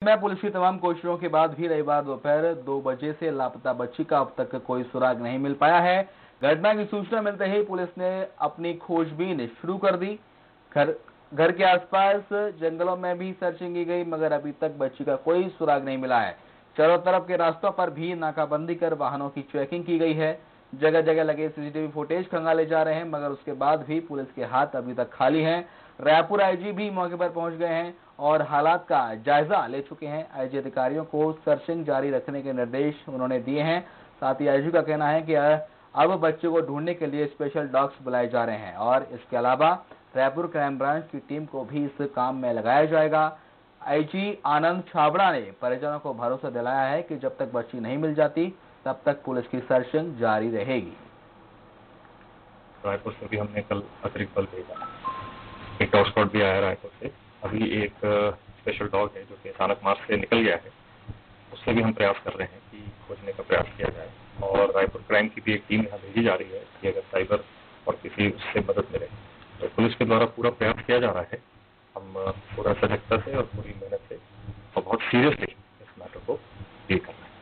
में पुलिस की तमाम कोशिशों के बाद भी रविवार दोपहर 2 बजे से लापता बच्ची का अब तक कोई सुराग नहीं मिल पाया है। घटना की सूचना मिलते ही पुलिस ने अपनी खोजबीन शुरू कर दी। घर के आसपास जंगलों में भी सर्चिंग की गई, मगर अभी तक बच्ची का कोई सुराग नहीं मिला है। चारों तरफ के रास्तों पर भी नाकाबंदी कर वाहनों की चेकिंग की गई है। जगह जगह लगे सीसीटीवी फुटेज खंगाले जा रहे हैं, मगर उसके बाद भी पुलिस के हाथ अभी तक खाली हैं। रायपुर आईजी भी मौके पर पहुंच गए हैं और हालात का जायजा ले चुके हैं। आईजी अधिकारियों को सर्चिंग जारी रखने के निर्देश उन्होंने दिए हैं। साथ ही आईजी का कहना है कि अब बच्चे को ढूंढने के लिए स्पेशल डॉग्स बुलाए जा रहे हैं और इसके अलावा रायपुर क्राइम ब्रांच की टीम को भी इस काम में लगाया जाएगा। आईजी आनंद छाबड़ा ने परिजनों को भरोसा दिलाया है कि जब तक बच्ची नहीं मिल जाती तब तक पुलिस की सर्चिंग जारी रहेगी। रायपुर से भी हमने कल अतिरिक्त बल भेजा, एक डॉग स्क्वाड भी आया रायपुर से। अभी एक स्पेशल डॉग है जो कि अचानक मार्च से निकल गया है, उससे भी हम प्रयास कर रहे हैं कि खोजने का प्रयास किया जाए। और रायपुर क्राइम की भी एक टीम यहाँ भेजी जा रही है कि अगर साइबर और किसी उससे मदद मिले तो पुलिस के द्वारा पूरा प्रयास किया जा रहा है। हम पूरा सजगता से और पूरी मेहनत से और बहुत सीरियसली इस मैटर को डील कर रहे हैं।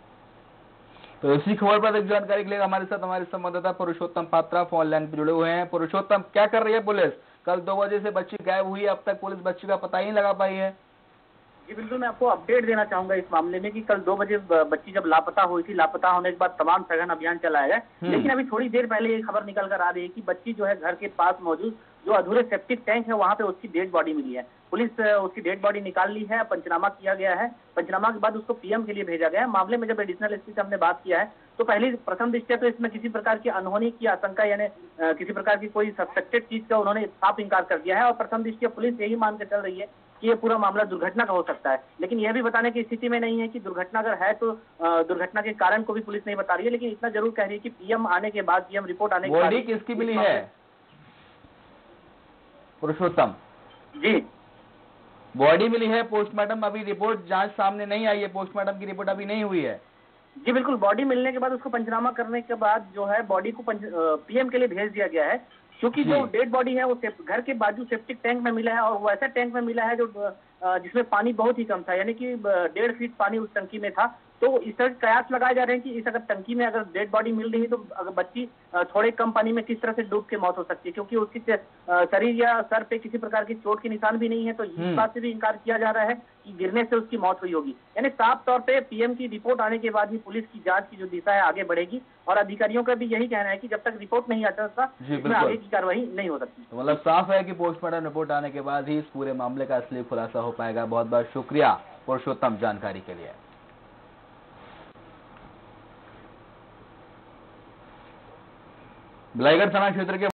तो इसी खबर पर अधिक जानकारी के लिए हमारे साथ हमारे संवाददाता पुरुषोत्तम पात्रा फोन लाइन पर जुड़े हुए हैं। पुरुषोत्तम, क्या कर रही है पुलिस? कल 2 बजे से बच्ची गायब हुई है, अब तक पुलिस बच्ची का पता ही नहीं लगा पाई है। जी बिल्कुल, मैं आपको अपडेट देना चाहूंगा इस मामले में कि कल 2 बजे बच्ची जब लापता हुई थी, लापता होने के बाद तमाम सघन अभियान चलाया गया। लेकिन अभी थोड़ी देर पहले ये खबर निकल कर आ रही है कि बच्ची जो है घर के पास मौजूद जो अधूरे सेप्टिक टैंक है वहां पे उसकी डेड बॉडी मिली है। पुलिस उसकी डेड बॉडी निकाल ली है, पंचनामा किया गया है। पंचनामा के बाद उसको पीएम के लिए भेजा गया है। मामले में जब एडिशनल एसपी से हमने बात किया है तो पहली प्रथम दृष्टया तो इसमें किसी प्रकार की अनहोनी की आशंका यानी किसी प्रकार की कोई सस्पेक्टेड चीज का उन्होंने साफ इंकार कर दिया है और प्रथम दृष्टया पुलिस यही मान के चल रही है कि ये पूरा मामला दुर्घटना का हो सकता है। लेकिन यह भी बताने की स्थिति में नहीं है कि दुर्घटना अगर है तो दुर्घटना के कारण को भी पुलिस नहीं बता रही है। लेकिन इतना जरूर कह रही है कि पीएम आने के बाद, पीएम रिपोर्ट आने के बाद बॉडी किसकी मिली है पुरुषोत्तम? जी, बॉडी मिली है, पोस्टमार्टम अभी रिपोर्ट जांच सामने नहीं आई है, पोस्टमार्टम की रिपोर्ट अभी नहीं हुई है। जी बिल्कुल, बॉडी मिलने के बाद उसको पंचनामा करने के बाद जो है बॉडी को पीएम के लिए भेज दिया गया है। क्योंकि जो डेड बॉडी है वो घर के बाजू सेप्टिक टैंक में मिला है और वो ऐसा टैंक में मिला है जो जिसमें पानी बहुत ही कम था, यानी कि 1.5 फीट पानी उस टंकी में था। तो इस तरह कयास लगाए जा रहे हैं कि इस अगर टंकी में अगर डेड बॉडी मिल रही है तो अगर बच्ची थोड़े कम पानी में किस तरह से डूब के मौत हो सकती है, क्योंकि उसकी शरीर या सर पे किसी प्रकार की चोट के निशान भी नहीं है। तो इस बात से भी इंकार किया जा रहा है कि गिरने से उसकी मौत हुई होगी। यानी साफ तौर पे पीएम की रिपोर्ट आने के बाद ही पुलिस की जांच की जो दिशा है आगे बढ़ेगी और अधिकारियों का भी यही कहना है कि जब तक रिपोर्ट नहीं आता इसमें आगे की कार्रवाई नहीं हो सकती। तो मतलब साफ है कि पोस्टमार्टम रिपोर्ट आने के बाद ही इस पूरे मामले का असली खुलासा हो पाएगा। बहुत बहुत शुक्रिया पुरुषोत्तम जानकारी के लिए। बिलाईगढ़ थाना क्षेत्र के